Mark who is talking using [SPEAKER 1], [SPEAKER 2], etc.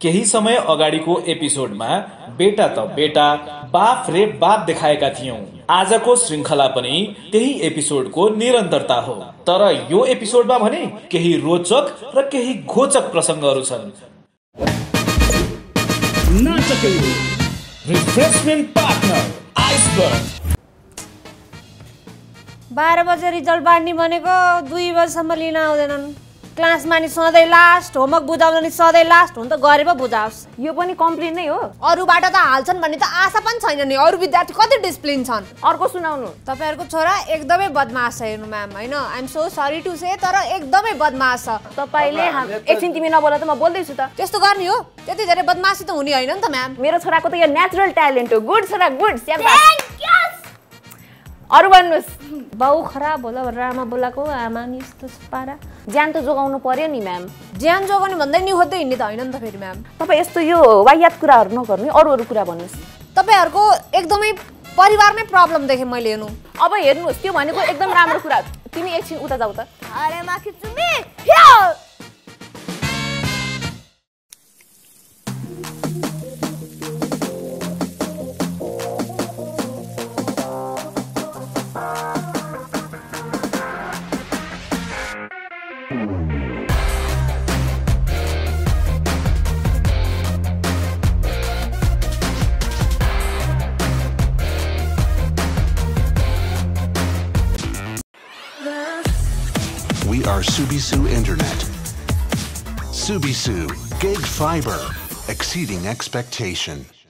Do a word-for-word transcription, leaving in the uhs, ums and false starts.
[SPEAKER 1] केही समय अगाडिको एपिसोडमा बेटा त बेटा बाफ रे बाप देखाएका थियौं। आजको श्रृंखला पनि त्यही एपिसोडको निरन्तरता हो, तर यो एपिसोडमा भने केही रोचक र केही घोचक प्रसंगहरू छन्। Refreshment partner iceberg.
[SPEAKER 2] बाह्र बजे रिजल्ट बाँड्ने भनेको दुई बजीसम्म लिन आउँदैनन्। क्लासमा नि सधैँ लास्ट, होमवर्क बुझाउन नि सधैँ लास्ट। हुन त गरे पो बुझाओस्।
[SPEAKER 3] यो पनि कम्प्लेन नै हो।
[SPEAKER 2] अरूबाट त हाल्छन् भन्ने त आशा पनि छैन नि। अरू विद्यार्थी कति डिसिप्लिन छन्।
[SPEAKER 3] अर्को सुनाउनु।
[SPEAKER 2] तपाईहरुको छोरा एकदमै बदमास छ हेर्नु म्याम, हैन? I am so sorry to say, तर एकदमै बदमास छ।
[SPEAKER 3] तपाईले एकछिन तिमी नबोला त म बोल्दै छु त।
[SPEAKER 2] त्यस्तो गर्ने हो? त्यति धेरै बदमासी त हुने हैन नि त म्याम।
[SPEAKER 3] मेरो छोराको त यो नेचुरल ट्यालेन्ट हो। गुड छोरा, गुड। Thank you. अरु भन्नुस्।
[SPEAKER 2] बाउ खराब होला भनेर आमा बोलाको, आमा नि यस्तो पारा।
[SPEAKER 3] ज्यान त जोगाउनु पर्यो नि म्याम।
[SPEAKER 2] ज्यान जोगाउने भन्दै नि खोज्दै हिँड्ने त हैन नि त फेरि म्याम।
[SPEAKER 3] तपाई यस्तो यो वाहियात कुराहरु नगर्नु, अरु अरु कुरा भन्नुस्।
[SPEAKER 2] तपाईहरुको एकदमै परिवारमै प्रब्लम देखे मैले हेर्नु।
[SPEAKER 3] अब हेर्नुस्, त्यो भनेको एकदम राम्रो कुरा। तिमी एकछिन उता जाऊ त।
[SPEAKER 2] अरे माखी चुमी हियो।
[SPEAKER 4] We are Subisu Internet. Subisu, gig fiber, exceeding expectation.